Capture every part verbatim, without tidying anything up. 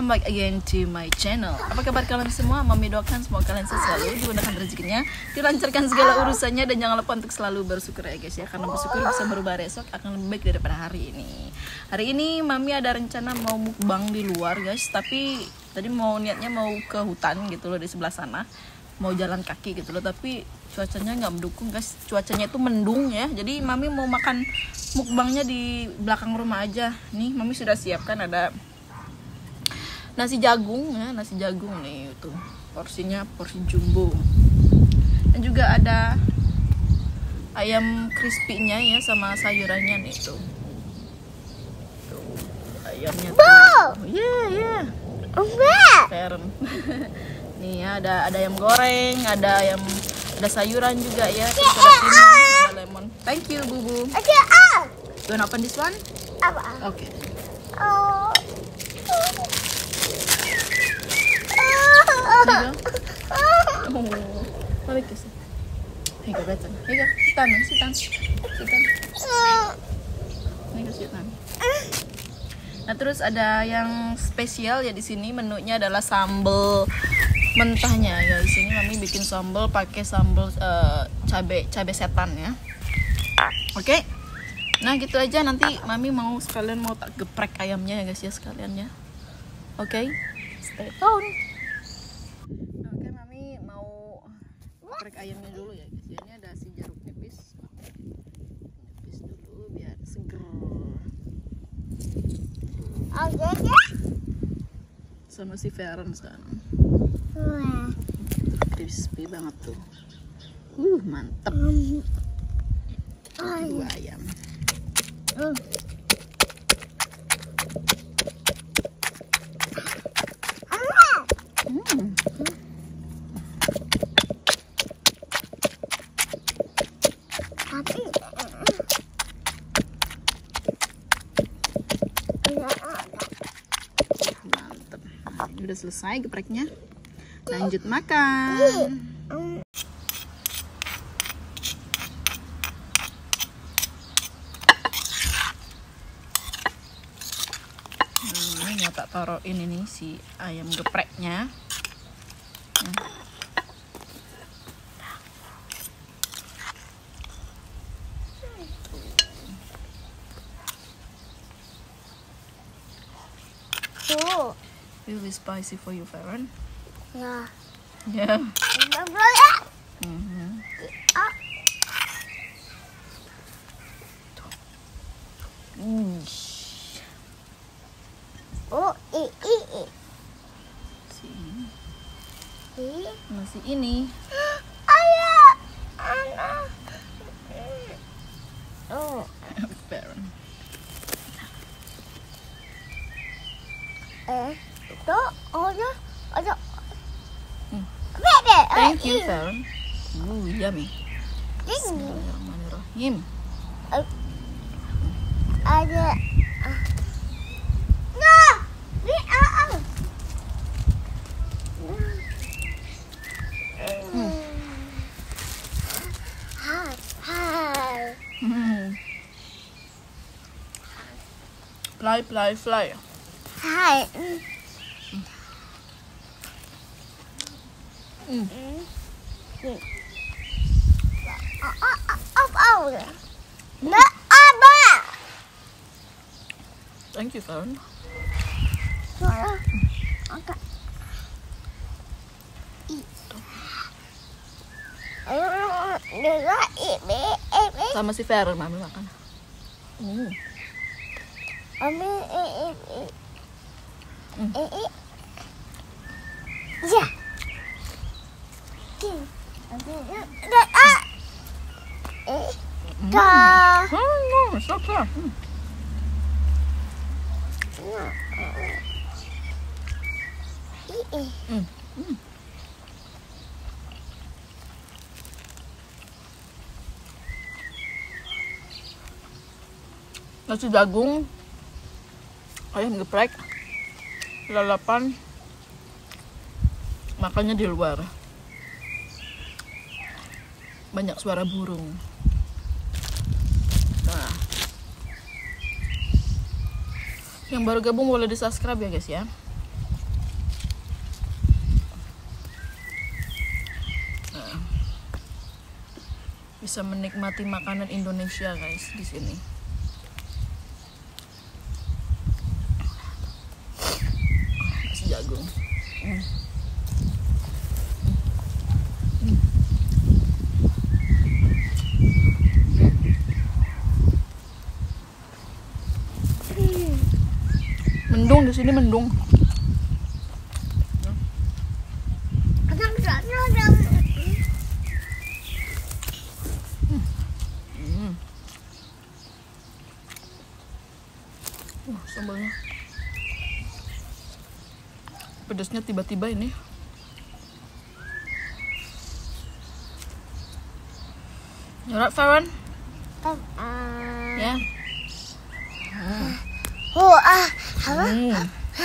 welcome back again to my channel. Apa kabar kalian semua? Mami doakan semoga kalian selalu dimudahkan rezekinya, dilancarkan segala urusannya, dan jangan lupa untuk selalu bersyukur ya guys ya, karena bersyukur bisa berubah esok akan lebih baik daripada hari ini. Hari ini Mami ada rencana mau mukbang di luar guys, tapi tadi mau niatnya mau ke hutan gitu loh di sebelah sana, mau jalan kaki gitu loh, tapi cuacanya nggak mendukung guys, cuacanya itu mendung ya. Jadi Mami mau makan mukbangnya di belakang rumah aja. Nih Mami sudah siapkan ada nasi jagung ya, nasi jagung nih itu porsinya porsi jumbo, dan juga ada ayam crispy-nya ya sama sayurannya nih tuh. Tuh ayamnya tuh. Yeah, yeah. Feren. Nih ya, ada ada ayam goreng, ada ayam, ada sayuran juga ya, terus ada timun, ada lemon. Thank you, Bubu. You wanna open this one? Oke. Okay. Oh. Oh, balik ke sini. Higa betul. Higa, sitan, sitan, sitan. Higa sitan. Nah terus ada yang spesial ya di sini, menunya adalah sambal mentahnya ya. Di sini Mami bikin sambal pakai sambal uh, cabe cabe setan ya. Oke. Okay. Nah gitu aja, nanti Mami mau sekalian mau tak geprek ayamnya ya guys ya sekalian ya. Oke. Okay. Stay tune. Oke, Mami mau geprek ayamnya dulu ya guys. Ini ada si jeruk nipis. Nipis dulu biar seger. Sama si Feren sekarang. Crispy banget tuh. Uh, mantep. Dua ayam. Hmm. Mantep. Udah selesai gepreknya. Lanjut makan. Nah, ini tak taruh ini nih si ayam gepreknya. Oh. It will be spicy for you, Feren. Yeah. Yeah. Mm-hmm. Mm. Oh, i i i. Sini. I. Masih ini. Ayah, anak. Oh. Feren. Eh, itu ada ada. Hmm. Bebe. Thank you, Feren. Ooh, yummy. Ini Bismillahirrahmanirrahim. ada. Nah, ini ah. Hai, hai. Hmm. Fly, fly, fly. Hai. Mm. Mm. Oh, oh, oh. Nah, apa? Thank you, Feren. Suara. Angkat. Itu. Ayo, dia ini, ini. Sama si Feren, Mami makan. Mm. Mami, ini. Mm. Eh, ya. Ah. Eh. Dah. Oh no, it's okay. Mm. Mm. Mm. Nasi jagung, ayam geprek, lalapan, makannya di luar. Banyak suara burung. Nah, yang baru gabung boleh di subscribe ya guys ya. bisa menikmati makanan Indonesia guys di sini. Nasi jagung. Hmm. Mendung di sini mendung. Hmm. Wah, sambalnya pedasnya tiba-tiba ini. Alright, Farhan? Ya. Oh, ah, apa? Hmm.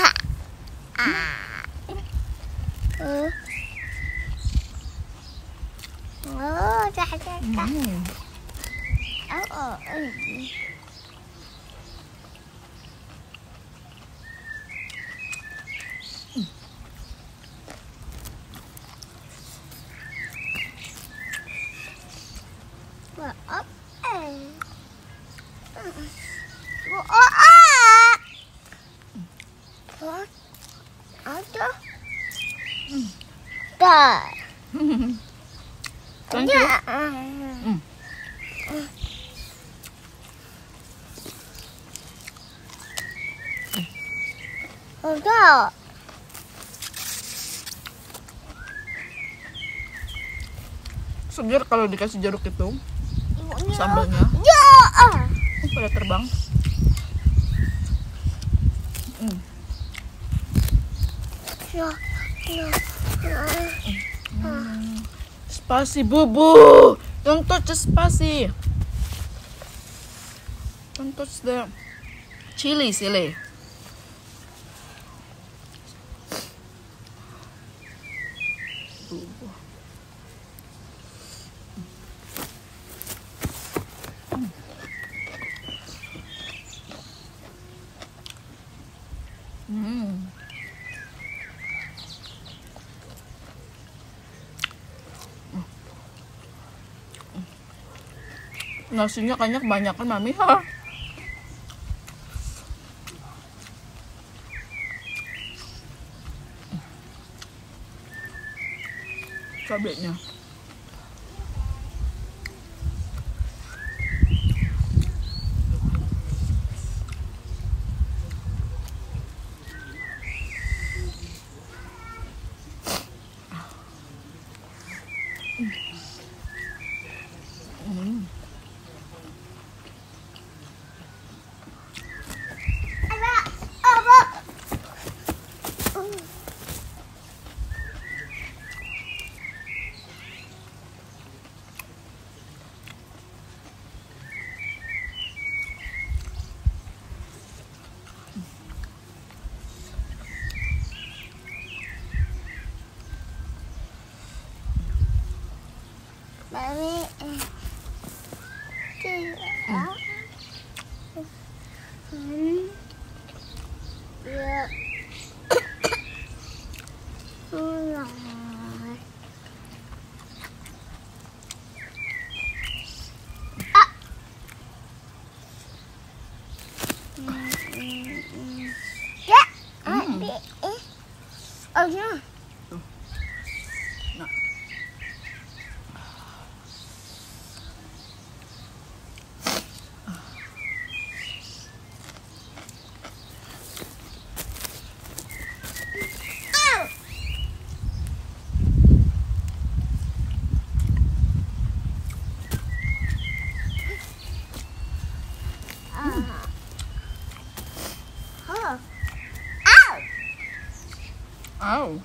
Oh, dah, dah, dah. Hmm. Oh, oh, ini. Wah, op, eh. Wah, oh, ah. Wah, ada. Dah. Thank you. Ya. Hmm. Ada. Segar kalau dikasih jeruk itu. Sambalnya Ya. pada terbang. Hmm. Ya. Ya. Ya. Spasi bubu. Don't touch the spasi. Don't touch the chili silly. Bubu. Hmm. Nasinya kayaknya kebanyakan mami. Ha? Cabenya. Hmm. Mami. Hmm. Ya. Hmm. Ah. Ya. Adik. Eh. Oh, ya. Nah. Ow.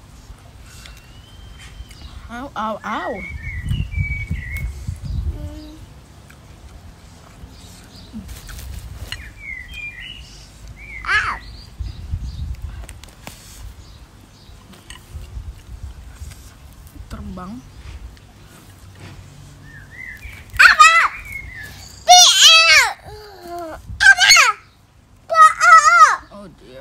Ow, ow, ow. Terbang. Oh dear.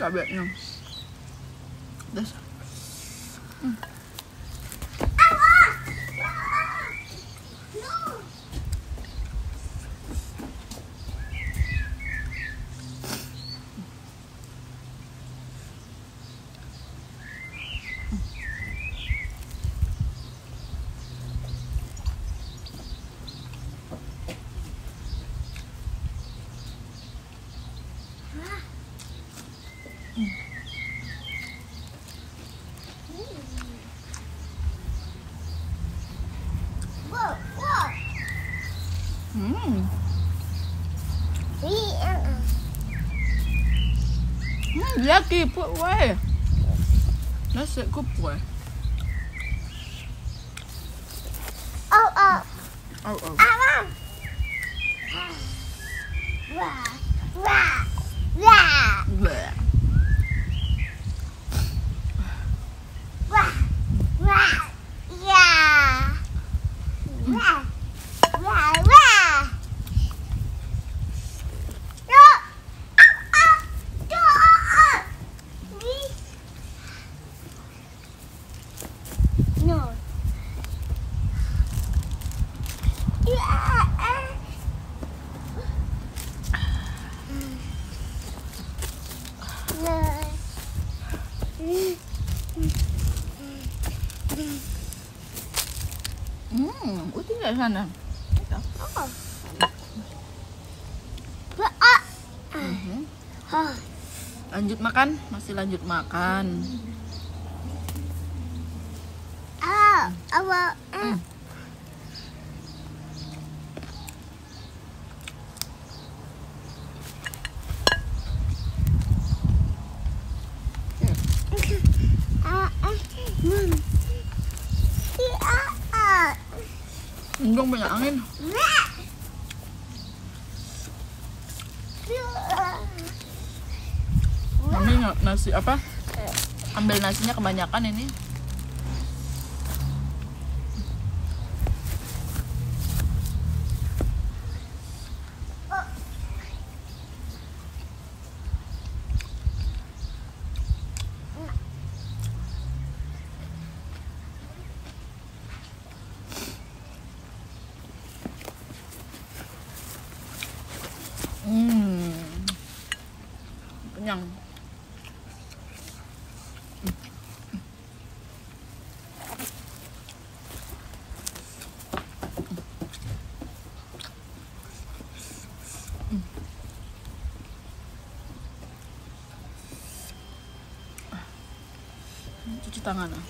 cabenya. Des. Hmm. Hmm. Hmm, yaki put away. That's it, good boy. Oh, oh. Oh, oh. Wah, wah, wah. Bleh. Wah, wah, yeah. Wah, wah, wah. No. Ah, ah. No, ah, ah. Please. No. Yeah. No. Hmm, Uti nggak sana? Oh. Ah. Mhm. Ah. Lanjut makan, masih lanjut makan. Ah. Apa? Hmm. Ah. Ah. Hmm. Ah. Ah. Untung banyak angin. Mami nggak nasi apa? Ambil nasinya kebanyakan ini. Hmm, kenyang. Cuci tangan. Ah.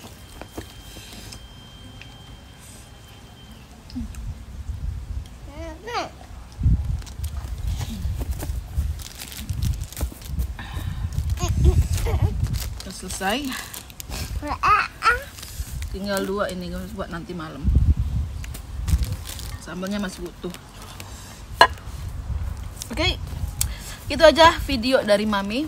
Udah selesai. Tinggal dua ini buat nanti malam. Sambalnya masih utuh. Oke, itu aja video dari Mami.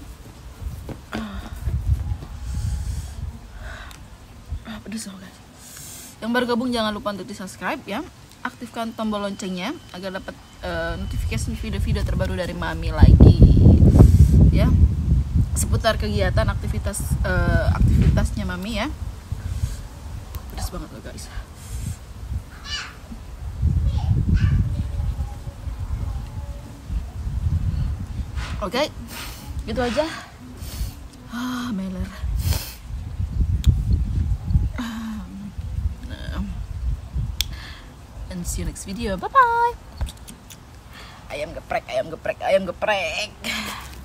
Ah, pedes loh guys. Yang baru gabung jangan lupa untuk di subscribe ya. Aktifkan tombol loncengnya agar dapat uh, notifikasi video-video terbaru dari Mami lagi. Ya, seputar kegiatan aktivitas uh, aktivitasnya Mami ya. Pedes banget loh guys. Oke, gitu aja. Ah, meler. And see you next video. Bye bye. Ayam geprek, ayam geprek, ayam geprek.